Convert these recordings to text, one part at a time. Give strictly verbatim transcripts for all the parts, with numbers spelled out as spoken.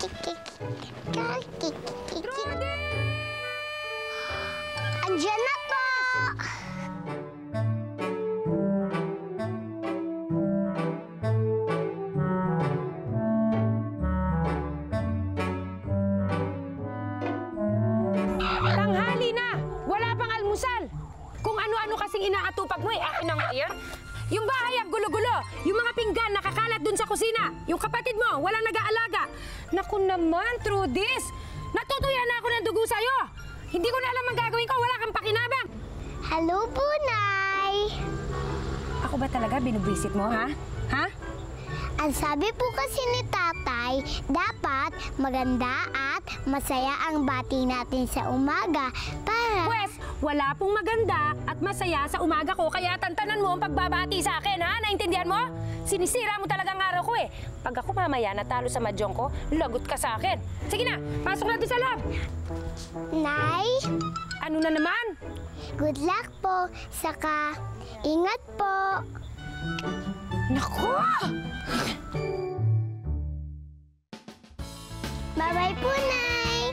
Trudy! Andiyan na po! Tanghali na! Wala pang almusal! Kung ano-ano kasing inaatupag mo eh, akin na nga yan. Yung bahay ang gulo-gulo. Yung mga pinggan nakakalat dun sa kusina. Yung kapatid mo, walang nag-aalaga. Naku naman, Trudis! Natutuya na ako ng dugo sa'yo! Hindi ko na alam ang gagawin ko, wala kang pakinabang! Hello po, Nay! Ako ba talaga binubwisit mo, ha? Ha? Ang sabi po kasi ni Tatay, dapat maganda at masaya ang bati natin sa umaga para... Pwes, wala pong maganda at masaya sa umaga ko, kaya tantanan mo ang pagbabati sa akin, ha? Naintindihan mo? Sinisira mo talaga ang araw ko, eh. Pag ako mamaya natalo sa madyong ko, lagot ka sa akin. Sige na, pasok na doon sa lab. Nay? Ano na naman? Good luck po, saka ingat po. Naku! Bye-bye po, Nay!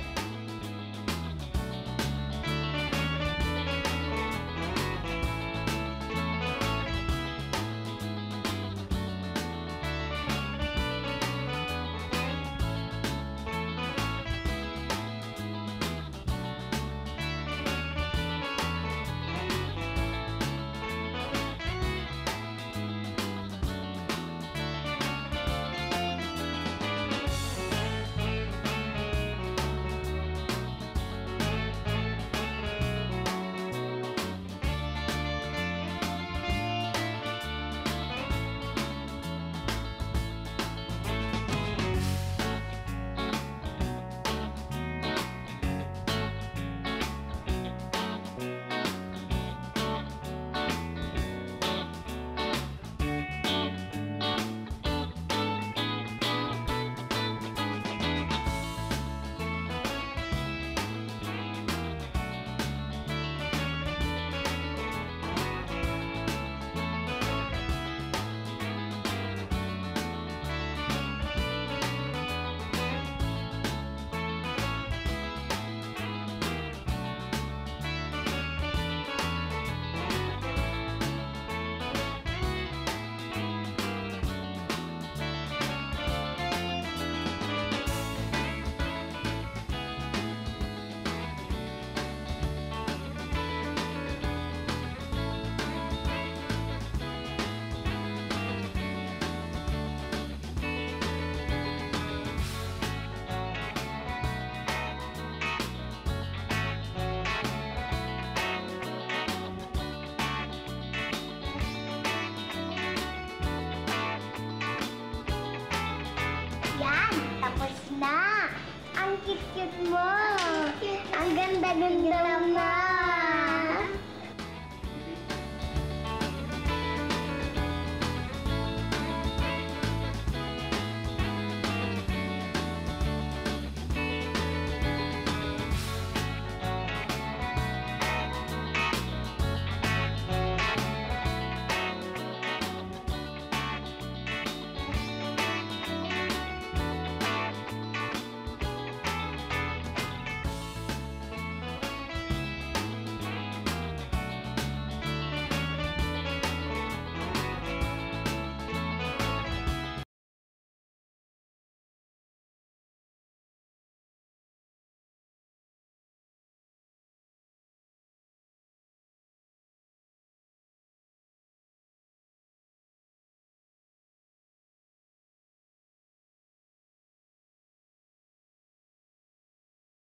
Tapos na! Ang cute-cute mo! Ang ganda-ganda mo!